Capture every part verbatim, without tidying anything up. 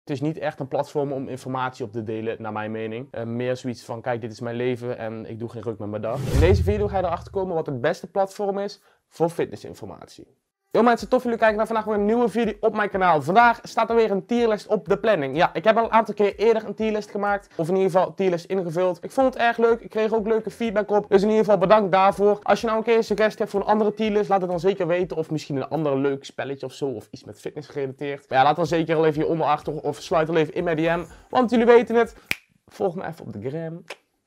Het is niet echt een platform om informatie op te delen, naar mijn mening. Uh, meer zoiets van, kijk, dit is mijn leven en ik doe geen ruk met mijn dag. In deze video ga je erachter komen wat het beste platform is voor fitnessinformatie. Yo mensen, tof jullie kijken naar vandaag weer een nieuwe video op mijn kanaal. Vandaag staat er weer een tierlist op de planning. Ja, ik heb al een aantal keer eerder een tierlist gemaakt. Of in ieder geval een tierlist ingevuld. Ik vond het erg leuk. Ik kreeg ook leuke feedback op. Dus in ieder geval bedankt daarvoor. Als je nou een keer een suggestie hebt voor een andere tierlist, laat het dan zeker weten. Of misschien een ander leuk spelletje of zo. Of iets met fitness gerelateerd. Maar ja, laat dan zeker al even hieronder achter. Of sluit al even in mijn D M. Want jullie weten het. Volg me even op de gram.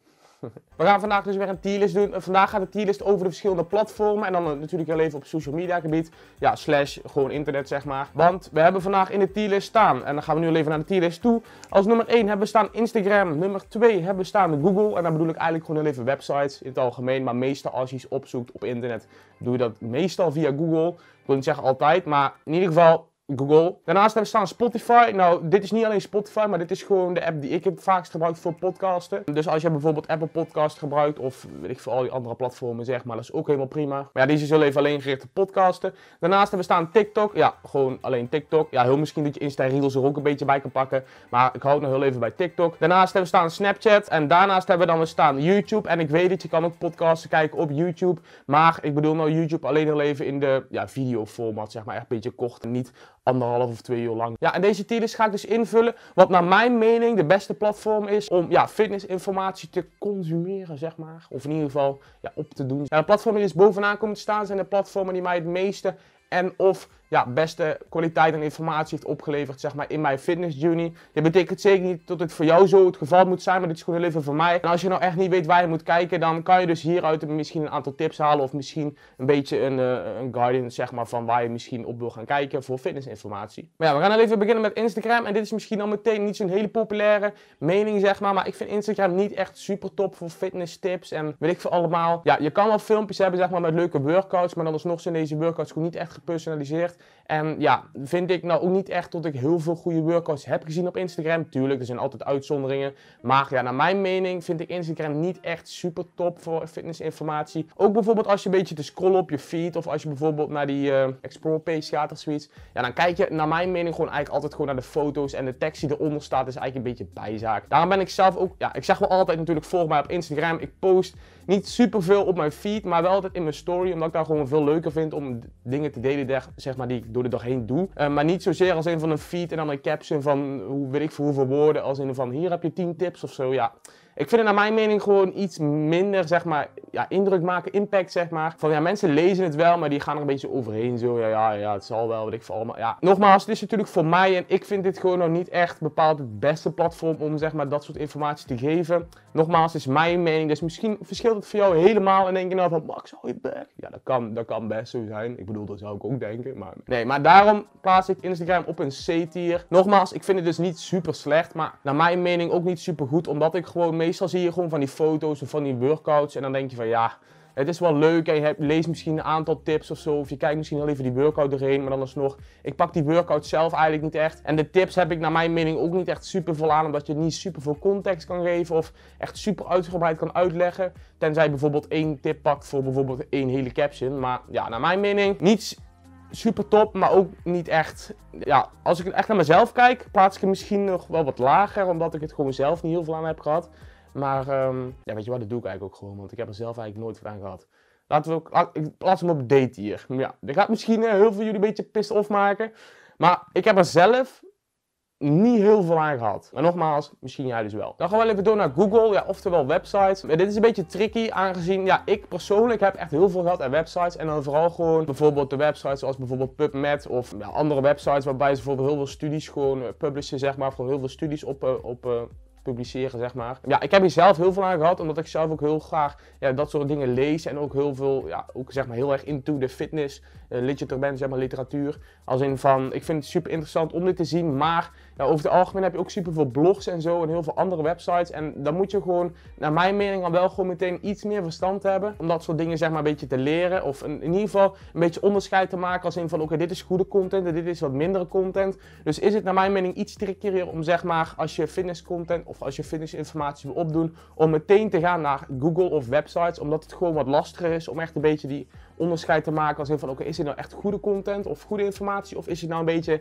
We gaan vandaag dus weer een tierlist doen. Vandaag gaat de tierlist over de verschillende platformen. En dan natuurlijk heel even op social media gebied. Ja, slash gewoon internet zeg maar. Want we hebben vandaag in de tierlist staan. En dan gaan we nu even naar de tierlist toe. Als nummer één hebben we staan Instagram. Nummer twee hebben we staan Google. En dan bedoel ik eigenlijk gewoon heel even websites in het algemeen. Maar meestal als je iets opzoekt op internet, doe je dat meestal via Google. Ik wil niet zeggen altijd, maar in ieder geval Google. Daarnaast hebben we staan Spotify. Nou, dit is niet alleen Spotify, maar dit is gewoon de app die ik het vaakst gebruik voor podcasten. Dus als je bijvoorbeeld Apple Podcast gebruikt of weet ik veel, al die andere platformen zeg maar, dat is ook helemaal prima. Maar ja, die is dus heel even alleen gericht op podcasten. Daarnaast hebben we staan TikTok. Ja, gewoon alleen TikTok. Ja, heel misschien dat je Insta Reels er ook een beetje bij kan pakken. Maar ik hou het nog heel even bij TikTok. Daarnaast hebben we staan Snapchat. En daarnaast hebben we dan weer staan YouTube. En ik weet dat je kan ook podcasten kijken op YouTube. Maar ik bedoel nou YouTube alleen heel even in de ja, videoformat, zeg maar. Echt een beetje kort en niet anderhalf of twee uur lang. Ja, en deze tierlist ga ik dus invullen wat naar mijn mening de beste platform is om ja, fitnessinformatie te consumeren, zeg maar. Of in ieder geval ja, op te doen. Ja, de platformen die dus bovenaan komen te staan zijn de platformen die mij het meeste en of ja, beste kwaliteit en informatie heeft opgeleverd, zeg maar, in mijn fitness journey. Dit betekent zeker niet dat het voor jou zo het geval moet zijn, maar dit is gewoon heel even voor mij. En als je nou echt niet weet waar je moet kijken, dan kan je dus hieruit misschien een aantal tips halen of misschien een beetje een, uh, een guidance, zeg maar, van waar je misschien op wil gaan kijken voor fitnessinformatie. Maar ja, we gaan dan even beginnen met Instagram. En dit is misschien al meteen niet zo'n hele populaire mening, zeg maar, maar ik vind Instagram niet echt super top voor fitness tips en weet ik veel allemaal. Ja, je kan wel filmpjes hebben, zeg maar, met leuke workouts, maar dan alsnog zijn deze workouts gewoon niet echt gepersonaliseerd. En ja, vind ik nou ook niet echt dat ik heel veel goede workouts heb gezien op Instagram. Tuurlijk, er zijn altijd uitzonderingen. Maar ja, naar mijn mening vind ik Instagram niet echt super top voor fitnessinformatie. Ook bijvoorbeeld als je een beetje te scrollen op je feed. Of als je bijvoorbeeld naar die uh, Explore page gaat of zoiets. Ja, dan kijk je naar mijn mening gewoon eigenlijk altijd gewoon naar de foto's. En de tekst die eronder staat is eigenlijk een beetje bijzaak. Daarom ben ik zelf ook, ja, ik zeg wel altijd natuurlijk volg mij op Instagram. Ik post niet super veel op mijn feed, maar wel altijd in mijn story. Omdat ik daar gewoon veel leuker vind om dingen te delen, zeg maar, die ik door de dag heen doe. Uh, maar niet zozeer als een van een feed en dan een caption van hoe weet ik voor hoeveel woorden. Als een van hier heb je tien tips of zo. Ja, ik vind het naar mijn mening gewoon iets minder, zeg maar, ja, indruk maken, impact, zeg maar. Van ja, mensen lezen het wel, maar die gaan er een beetje overheen. Zo, ja, ja, ja, het zal wel, weet ik veel allemaal. Ja, nogmaals, het is natuurlijk voor mij en ik vind dit gewoon nog niet echt bepaald het beste platform om, zeg maar, dat soort informatie te geven. Nogmaals, het is mijn mening, dus misschien verschilt het voor jou helemaal en denk je nou van, Max, hou je bek. Ja, dat kan, dat kan best zo zijn. Ik bedoel, dat zou ik ook denken, maar nee. Maar daarom plaats ik Instagram op een C-tier. Nogmaals, ik vind het dus niet super slecht, maar naar mijn mening ook niet super goed, omdat ik gewoon meestal zie je gewoon van die foto's of van die workouts en dan denk je van ja, het is wel leuk en je hebt, leest misschien een aantal tips of zo, of je kijkt misschien wel even die workout erheen, maar dan alsnog, ik pak die workout zelf eigenlijk niet echt. En de tips heb ik naar mijn mening ook niet echt super veel aan, omdat je niet super veel context kan geven of echt super uitgebreid kan uitleggen. Tenzij je bijvoorbeeld één tip pakt voor bijvoorbeeld één hele caption. Maar ja, naar mijn mening niet super top, maar ook niet echt. Ja, als ik echt naar mezelf kijk, plaats ik het misschien nog wel wat lager, omdat ik het gewoon zelf niet heel veel aan heb gehad. Maar um, ja, weet je wat, dat doe ik eigenlijk ook gewoon, want ik heb er zelf eigenlijk nooit van aan gehad. Laten we ook, laat, ik plaats hem op date hier. Ja, dat gaat misschien uh, heel veel jullie een beetje pissed off maken. Maar ik heb er zelf niet heel veel aan gehad. Maar nogmaals, misschien jij dus wel. Dan gaan we wel even door naar Google, ja, oftewel websites. Dit is een beetje tricky, aangezien ja, ik persoonlijk heb echt heel veel gehad aan websites. En dan vooral gewoon bijvoorbeeld de websites zoals bijvoorbeeld PubMed of ja, andere websites waarbij ze bijvoorbeeld heel veel studies gewoon uh, publishen, zeg maar. Gewoon heel veel studies op, uh, op uh, publiceren, zeg maar. Ja, ik heb hier zelf heel veel aan gehad, omdat ik zelf ook heel graag ja, dat soort dingen lees en ook heel veel, ja, ook zeg maar heel erg into de fitness uh, literature ben, zeg maar literatuur. Als in van, ik vind het super interessant om dit te zien, maar ja, over het algemeen heb je ook super veel blogs en zo en heel veel andere websites en dan moet je gewoon, naar mijn mening, dan wel gewoon meteen iets meer verstand hebben om dat soort dingen, zeg maar, een beetje te leren of in, in ieder geval een beetje onderscheid te maken als in van, oké, okay, dit is goede content en dit is wat mindere content. Dus is het naar mijn mening iets trickier om, zeg maar, als je fitness content of als je fitnessinformatie wil opdoen, om meteen te gaan naar Google of websites, omdat het gewoon wat lastiger is om echt een beetje die onderscheid te maken als in van, oké, okay, is dit nou echt goede content of goede informatie, of is het nou een beetje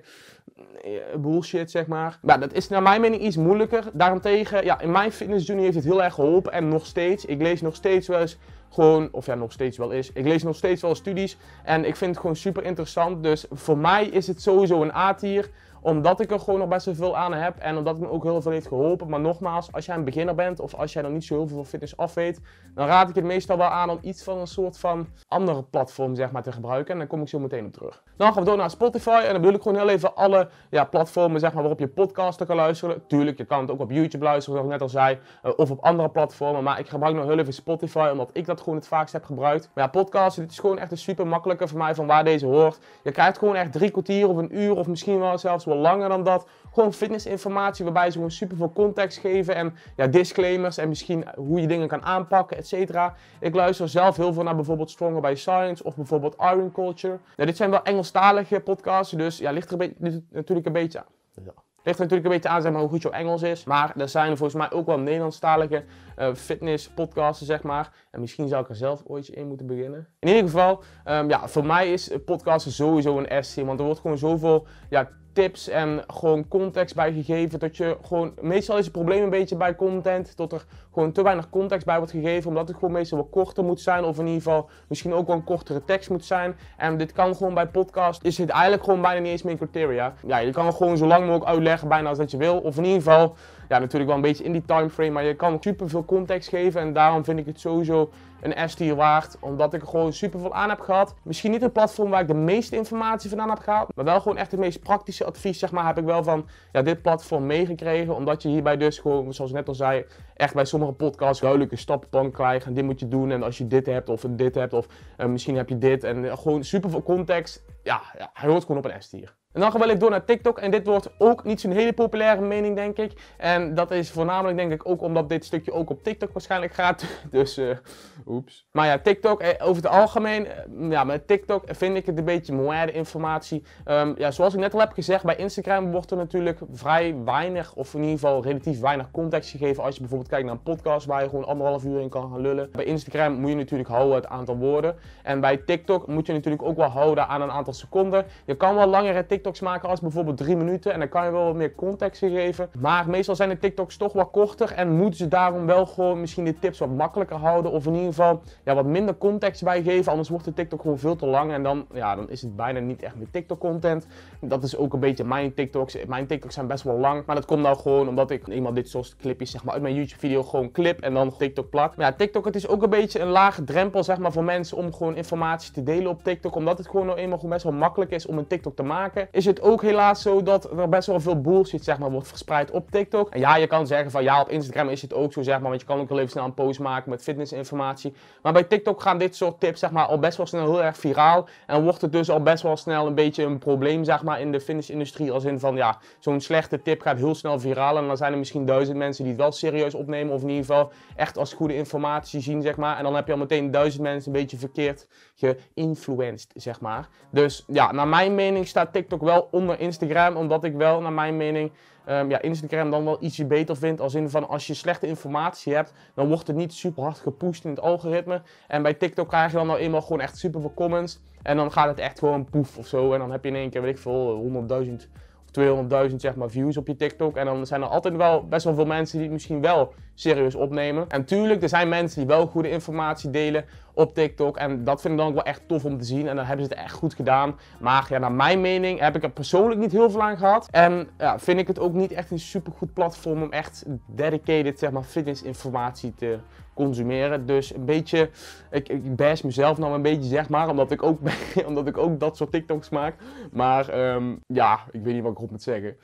bullshit, zeg maar. Maar dat is naar mijn mening iets moeilijker. Daarentegen, ja, in mijn fitnessjourney heeft het heel erg geholpen en nog steeds. Ik lees nog steeds wel eens gewoon, of ja, nog steeds wel is. Ik lees nog steeds wel studies en ik vind het gewoon super interessant. Dus voor mij is het sowieso een A-tier, omdat ik er gewoon nog best wel veel aan heb en omdat het me ook heel veel heeft geholpen. Maar nogmaals, als jij een beginner bent of als jij nog niet zo heel veel van fitness af weet, dan raad ik het meestal wel aan om iets van een soort van andere platform, zeg maar, te gebruiken. En daar kom ik zo meteen op terug. Dan gaan we door naar Spotify en dan bedoel ik gewoon heel even alle ja, platformen, zeg maar, waarop je podcasten kan luisteren. Tuurlijk, je kan het ook op YouTube luisteren, zoals ik net al zei, uh, of op andere platformen. Maar ik gebruik nog heel even Spotify, omdat ik dat gewoon het vaakst heb gebruikt. Maar ja, podcasten, dit is gewoon echt een super makkelijke voor mij van waar deze hoort. Je krijgt gewoon echt drie kwartier of een uur of misschien wel zelfs wel langer dan dat. Gewoon fitnessinformatie waarbij ze gewoon super veel context geven en ja, disclaimers en misschien hoe je dingen kan aanpakken, et cetera. Ik luister zelf heel veel naar bijvoorbeeld Stronger by Science of bijvoorbeeld Iron Culture. Ja, dit zijn wel Engelstalige podcasts, dus ja, ligt er een beetje, natuurlijk een beetje aan. Ja. Ligt er natuurlijk een beetje aan, zeg maar, hoe goed jouw Engels is. Maar er zijn er volgens mij ook wel Nederlandstalige uh, fitness podcasten, zeg maar. En misschien zou ik er zelf ooit in moeten beginnen. In ieder geval, um, ja, voor mij is podcasten sowieso een S-tier. Want er wordt gewoon zoveel ja, tips en gewoon context bij gegeven. Dat je gewoon, meestal is het probleem een beetje bij content. Dat er gewoon te weinig context bij wordt gegeven. Omdat het gewoon meestal wat korter moet zijn. Of in ieder geval misschien ook wel een kortere tekst moet zijn. En dit kan gewoon bij podcast. Is het eigenlijk gewoon bijna niet eens meer criteria. Ja, je kan het gewoon zo lang mogelijk uitleggen bijna als dat je wil. Of in ieder geval, ja, natuurlijk wel een beetje in die timeframe. Maar je kan super veel context geven. En daarom vind ik het sowieso een S-tier waard, omdat ik er gewoon super veel aan heb gehad. Misschien niet een platform waar ik de meeste informatie vandaan heb gehaald, maar wel gewoon echt het meest praktische advies, zeg maar, heb ik wel van ja, dit platform meegekregen. Omdat je hierbij dus gewoon, zoals ik net al zei, echt bij sommige podcasts duidelijke stappenplan krijgt. En dit moet je doen en als je dit hebt of dit hebt of uh, misschien heb je dit. En uh, gewoon super veel context. Ja, ja, hij hoort gewoon op een S-tier. En dan gaan we even door naar TikTok. En dit wordt ook niet zo'n hele populaire mening, denk ik. En dat is voornamelijk, denk ik, ook omdat dit stukje ook op TikTok waarschijnlijk gaat. Dus, uh, oeps. Maar ja, TikTok, eh, over het algemeen, eh, ja, met TikTok vind ik het een beetje moeide informatie. Um, ja, zoals ik net al heb gezegd, bij Instagram wordt er natuurlijk vrij weinig, of in ieder geval relatief weinig context gegeven. Als je bijvoorbeeld kijkt naar een podcast waar je gewoon anderhalf uur in kan gaan lullen. Bij Instagram moet je natuurlijk houden het aantal woorden. En bij TikTok moet je natuurlijk ook wel houden aan een aantal seconden. Je kan wel langere TikToks maken als bijvoorbeeld drie minuten en dan kan je wel wat meer context geven. Maar meestal zijn de TikToks toch wat korter en moeten ze daarom wel gewoon misschien de tips wat makkelijker houden of in ieder geval ja, wat minder context bij geven. Anders wordt de TikTok gewoon veel te lang en dan, ja, dan is het bijna niet echt meer TikTok content. Dat is ook een beetje mijn TikToks. Mijn TikToks zijn best wel lang, maar dat komt nou gewoon omdat ik eenmaal dit soort clipjes zeg maar uit mijn YouTube video gewoon clip en dan TikTok plak. Maar ja, TikTok, het is ook een beetje een lage drempel zeg maar voor mensen om gewoon informatie te delen op TikTok. Omdat het gewoon nou eenmaal gewoon best wel makkelijk is om een TikTok te maken. Is het ook helaas zo dat er best wel veel bullshit zeg maar wordt verspreid op TikTok. En ja, je kan zeggen van ja, op Instagram is het ook zo zeg maar, want je kan ook wel even snel een post maken met fitnessinformatie. Maar bij TikTok gaan dit soort tips zeg maar al best wel snel heel erg viraal. En wordt het dus al best wel snel een beetje een probleem zeg maar in de fitnessindustrie. Als in van ja, zo'n slechte tip gaat heel snel viraal en dan zijn er misschien duizend mensen die het wel serieus opnemen of in ieder geval echt als goede informatie zien zeg maar. En dan heb je al meteen duizend mensen een beetje verkeerd geïnfluenced zeg maar. Dus ja, naar mijn mening staat TikTok wel onder Instagram, omdat ik wel naar mijn mening um, ja, Instagram dan wel ietsje beter vind. Als in van als je slechte informatie hebt, dan wordt het niet super hard gepusht in het algoritme. En bij TikTok krijg je dan nou eenmaal gewoon echt super veel comments. En dan gaat het echt gewoon poef of zo. En dan heb je in één keer, weet ik veel, honderdduizend of tweehonderdduizend zeg maar views op je TikTok. En dan zijn er altijd wel best wel veel mensen die het misschien wel serieus opnemen. En tuurlijk, er zijn mensen die wel goede informatie delen op TikTok. En dat vind ik dan ook wel echt tof om te zien. En dan hebben ze het echt goed gedaan. Maar ja, naar mijn mening heb ik er persoonlijk niet heel veel aan gehad. En ja, vind ik het ook niet echt een super goed platform om echt dedicated zeg maar fitnessinformatie te consumeren. Dus een beetje, ik, ik bash mezelf nou een beetje zeg maar, omdat ik ook, omdat ik ook dat soort TikToks maak. Maar um, ja, ik weet niet wat ik erop moet zeggen.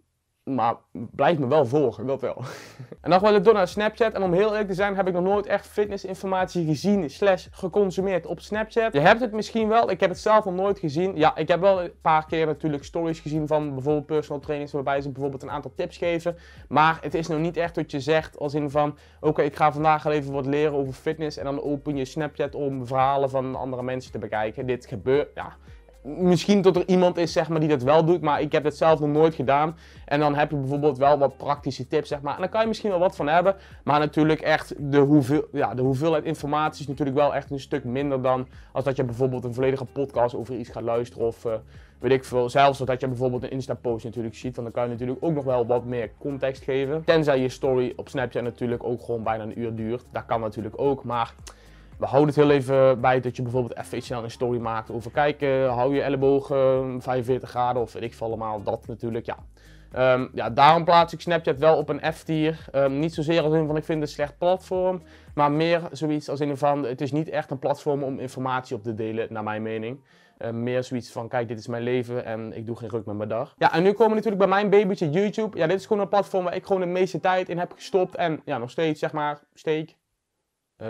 Maar blijf me wel volgen, dat wel. En dan gaan we door naar Snapchat. En om heel eerlijk te zijn heb ik nog nooit echt fitnessinformatie gezien slash geconsumeerd op Snapchat. Je hebt het misschien wel, ik heb het zelf nog nooit gezien. Ja, ik heb wel een paar keer natuurlijk stories gezien van bijvoorbeeld personal trainers waarbij ze bijvoorbeeld een aantal tips geven. Maar het is nog niet echt wat je zegt als in van oké, okay, ik ga vandaag al even wat leren over fitness en dan open je Snapchat om verhalen van andere mensen te bekijken. Dit gebeurt, ja. misschien dat er iemand is, zeg maar, die dat wel doet, maar ik heb het zelf nog nooit gedaan. En dan heb je bijvoorbeeld wel wat praktische tips, zeg maar. En daar kan je misschien wel wat van hebben. Maar natuurlijk echt, de, hoeveel, ja, de hoeveelheid informatie is natuurlijk wel echt een stuk minder dan als dat je bijvoorbeeld een volledige podcast over iets gaat luisteren. Of uh, weet ik veel, zelfs dat je bijvoorbeeld een Insta-post natuurlijk ziet. Want dan kan je natuurlijk ook nog wel wat meer context geven. Tenzij je story op Snapchat natuurlijk ook gewoon bijna een uur duurt. Dat kan natuurlijk ook, maar... We houden het heel even bij dat je bijvoorbeeld even snel een story maakt over kijken, hou je ellebogen vijfenveertig graden of weet ik veel allemaal, dat natuurlijk, ja. Um, ja, daarom plaats ik Snapchat wel op een F-tier. Um, niet zozeer als in van ik vind het een slecht platform, maar meer zoiets als in van het is niet echt een platform om informatie op te delen, naar mijn mening. Uh, meer zoiets van, kijk, dit is mijn leven en ik doe geen ruk met mijn dag. Ja, en nu komen we natuurlijk bij mijn babytje YouTube. Ja, dit is gewoon een platform waar ik gewoon de meeste tijd in heb gestopt en ja, nog steeds, zeg maar, steek. Uh,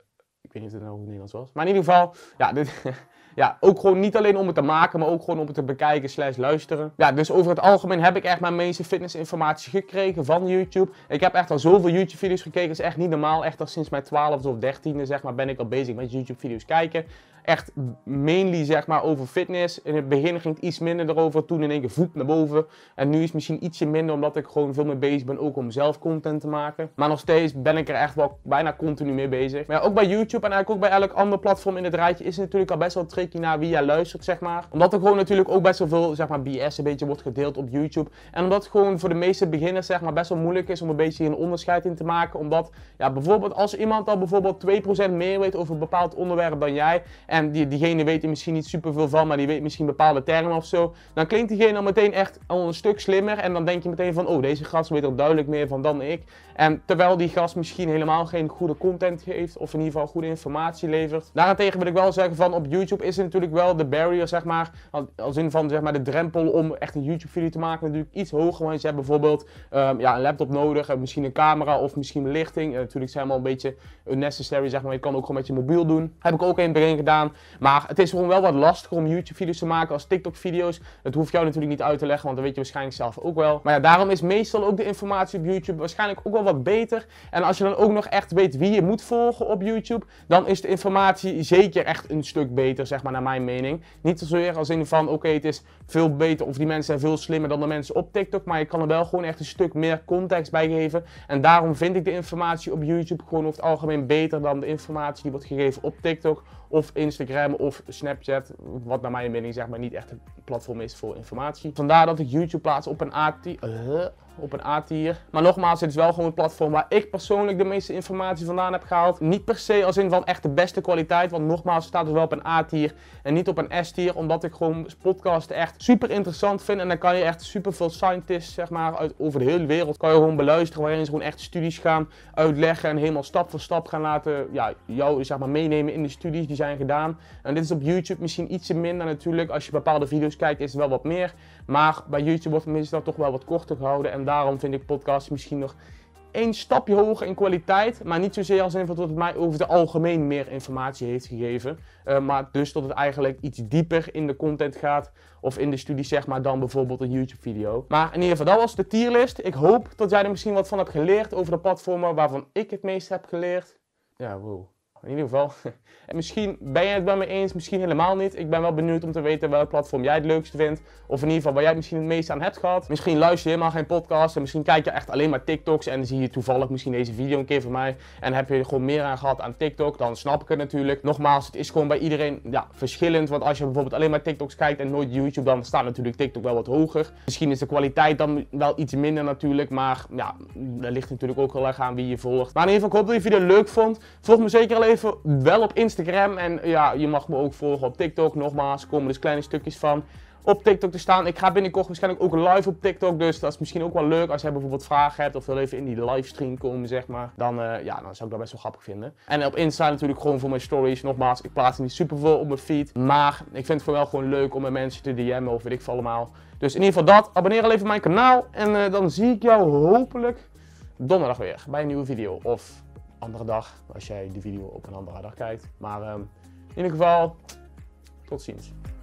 Ik weet niet of het nou in Nederlands was. Maar in ieder geval, ja, dit, ja, ook gewoon niet alleen om het te maken, maar ook gewoon om het te bekijken slash luisteren. Ja, dus over het algemeen heb ik echt mijn meeste fitnessinformatie gekregen van YouTube. Ik heb echt al zoveel YouTube-video's gekeken, dat is echt niet normaal. Echt al sinds mijn twaalfde of dertiende, zeg maar, ben ik al bezig met YouTube-video's kijken. Echt mainly, zeg maar, over fitness. In het begin ging het iets minder erover, toen in één keer voet naar boven. En nu is het misschien ietsje minder, omdat ik gewoon veel mee bezig ben, ook om zelf content te maken. Maar nog steeds ben ik er echt wel bijna continu mee bezig. Maar ja, ook bij YouTube en eigenlijk ook bij elk ander platform in het rijtje is het natuurlijk al best wel tricky naar wie jij luistert, zeg maar. Omdat er gewoon natuurlijk ook best wel veel, zeg maar, B S een beetje wordt gedeeld op YouTube. En omdat het gewoon voor de meeste beginners, zeg maar, best wel moeilijk is om een beetje een onderscheid in te maken. Omdat, ja, bijvoorbeeld als iemand al bijvoorbeeld twee procent meer weet over een bepaald onderwerp dan jij. En die, diegene weet er misschien niet superveel van, maar die weet misschien bepaalde termen of zo. Dan klinkt diegene al meteen echt al een stuk slimmer. En dan denk je meteen van, oh, deze gast weet er duidelijk meer van dan ik. En terwijl die gast misschien helemaal geen goede content geeft, of in ieder geval goede informatie levert. Daarentegen wil ik wel zeggen van, op YouTube is er natuurlijk wel de barrier, zeg maar. Als in van, zeg maar, de drempel om echt een YouTube video te maken natuurlijk iets hoger. Want je hebt bijvoorbeeld um, ja, een laptop nodig, misschien een camera of misschien belichting. Uh, natuurlijk zijn allemaal een beetje unnecessary, zeg maar. Je kan ook gewoon met je mobiel doen. Heb ik ook in het begin gedaan. Maar het is gewoon wel wat lastiger om YouTube-video's te maken als TikTok-video's. Dat hoef ik jou natuurlijk niet uit te leggen, want dat weet je waarschijnlijk zelf ook wel. Maar ja, daarom is meestal ook de informatie op YouTube waarschijnlijk ook wel wat beter. En als je dan ook nog echt weet wie je moet volgen op YouTube, dan is de informatie zeker echt een stuk beter, zeg maar, naar mijn mening. Niet zozeer als in van, oké, okay, het is veel beter of die mensen zijn veel slimmer dan de mensen op TikTok, maar je kan er wel gewoon echt een stuk meer context bij geven. En daarom vind ik de informatie op YouTube gewoon over het algemeen beter dan de informatie die wordt gegeven op TikTok of Instagram of Snapchat, wat naar mijn mening, zeg maar, niet echt een platform is voor informatie. Vandaar dat ik YouTube plaats op een A-tier. Uh, op een A-tier. Maar nogmaals, het is wel gewoon een platform waar ik persoonlijk de meeste informatie vandaan heb gehaald. Niet per se als in van echt de beste kwaliteit, want nogmaals, het staat dus wel op een A-tier en niet op een S-tier, omdat ik gewoon podcasten echt super interessant vind. En dan kan je echt super veel scientists, zeg maar, uit over de hele wereld, kan je gewoon beluisteren, waarin ze gewoon echt studies gaan uitleggen en helemaal stap voor stap gaan laten, ja, jou, zeg maar, meenemen in de studies die zijn gedaan. En dit is op YouTube misschien ietsje minder natuurlijk. Als je bepaalde video's kijkt is het wel wat meer. Maar bij YouTube wordt het meestal toch wel wat korter gehouden. En daarom vind ik podcasts misschien nog één stapje hoger in kwaliteit. Maar niet zozeer als in dat het mij over het algemeen meer informatie heeft gegeven. Uh, maar dus dat het eigenlijk iets dieper in de content gaat. Of in de studie, zeg maar, dan bijvoorbeeld een YouTube video. Maar in ieder geval, dat was de tierlist. Ik hoop dat jij er misschien wat van hebt geleerd over de platformen waarvan ik het meest heb geleerd. Ja, wow. In ieder geval. En misschien ben je het bij me eens, misschien helemaal niet. Ik ben wel benieuwd om te weten welk platform jij het leukste vindt. Of in ieder geval waar jij misschien het meest aan hebt gehad. Misschien luister je helemaal geen podcast. En misschien kijk je echt alleen maar TikToks. En dan zie je toevallig misschien deze video een keer van mij. En heb je er gewoon meer aan gehad aan TikTok. Dan snap ik het natuurlijk. Nogmaals, het is gewoon bij iedereen, ja, verschillend. Want als je bijvoorbeeld alleen maar TikToks kijkt en nooit YouTube, dan staat natuurlijk TikTok wel wat hoger. Misschien is de kwaliteit dan wel iets minder natuurlijk. Maar ja, dat ligt natuurlijk ook heel erg aan wie je volgt. Maar in ieder geval, ik hoop dat je de video leuk vond. Volg me zeker al even wel op Instagram. En ja, je mag me ook volgen op TikTok. Nogmaals, er komen dus kleine stukjes van op TikTok te staan. Ik ga binnenkort waarschijnlijk ook live op TikTok. Dus dat is misschien ook wel leuk als je bijvoorbeeld vragen hebt of wil even in die livestream komen, zeg maar. Dan, uh, ja, dan zou ik dat best wel grappig vinden. En op Insta natuurlijk gewoon voor mijn stories. Nogmaals, ik plaats niet superveel op mijn feed. Maar ik vind het voor wel gewoon leuk om met mensen te D M'en of weet ik veel allemaal. Dus in ieder geval dat. Abonneer al even op mijn kanaal. En uh, dan zie ik jou hopelijk donderdag weer bij een nieuwe video. Of andere dag, als jij die video op een andere dag kijkt. Maar um, in ieder geval, tot ziens.